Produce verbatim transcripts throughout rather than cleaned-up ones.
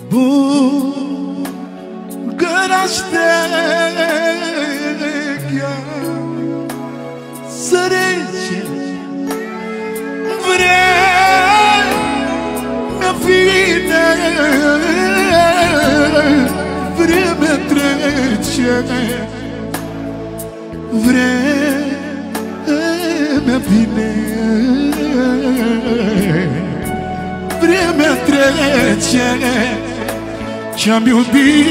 Bulgăraște-gea să rece vremea vine, vremea trece, vremea vine, vremea trece. Ce-am iubit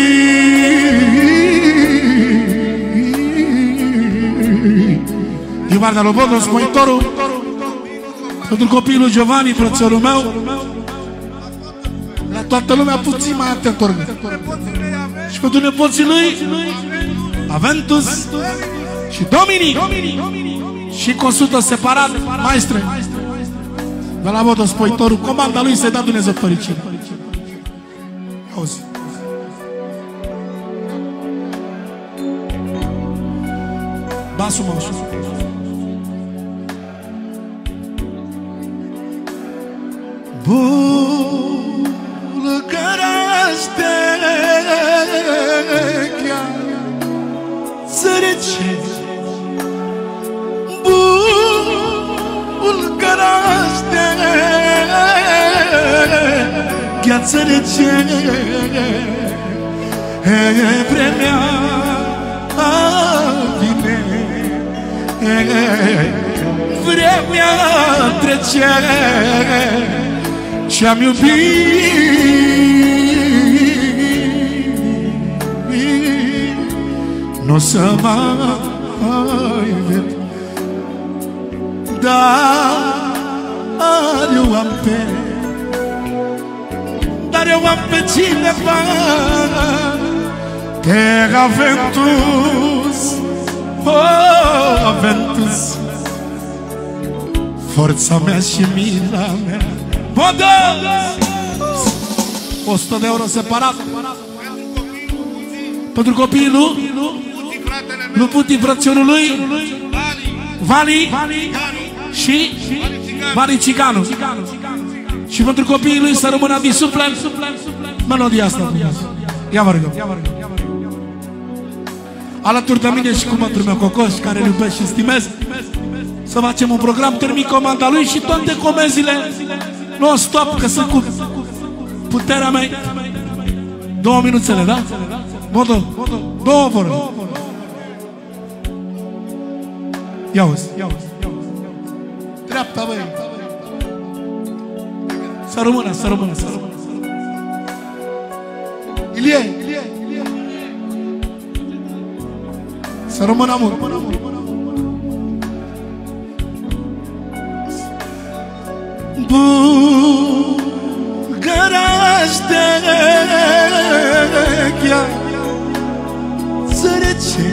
din partea lui Bodo, Smoitorul, pentru copilul Giovanni, frățiorul meu, la toată lumea puțin mai atent orgă. Și pentru nepoții lui Aventus și Dominic și consultă separat maestre de la Bodo, Smoitorul. Comanda lui să-i dea Dumnezeu fericire. Auzi. Basul mă ușor. Bulgăraște-gea să rece, Bulgăraște-gea să rece, vremea vine, vremea trece. Ce-am iubit n-o să mai ved, dar eu am pe Dar eu am pe cineva, pe Aventus, oh, Aventus, forța mea și mila mea. Bodă! o sută de euro separat pentru copiii lui lui Putin, frățiorul lui Vali și Vali Ciganu. Și pentru copiii lui să rămână din suflet melodia asta. Ia vă rugăm. Alături de mine și cu mătrul meu Cocoș, care îl iubesc și stimez, să facem un program, termin comanda lui și toate comenzile non-stop, că sunt cu puterea mea. Două minuțele, da? Bodo, două vorbe. Ia-uzi, dreapta, băi. Să rămână, să rămână, să rămână. Ilie, să rămână mult. Bulgăraște-gea să rece,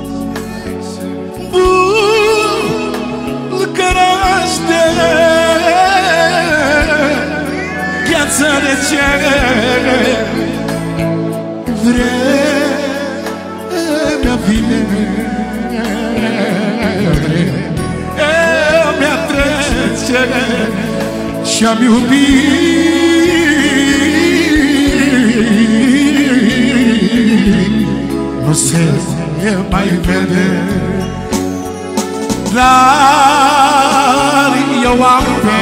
Bulgăraște-gea să rece, vremea vine, vremea trece. Și-am iubit nu se mai vede, dar eu am pe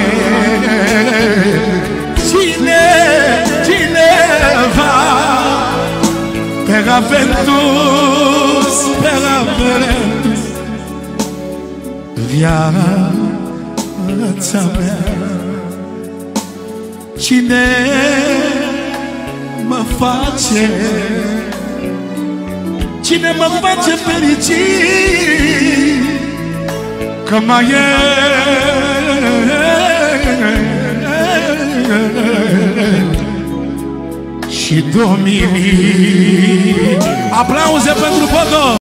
cine, cineva, pe Aventus, pe Aventus, viața mea. Cine mă face, cine mă face fericit, că mai e și Dominic. Aplauze pentru Bodo!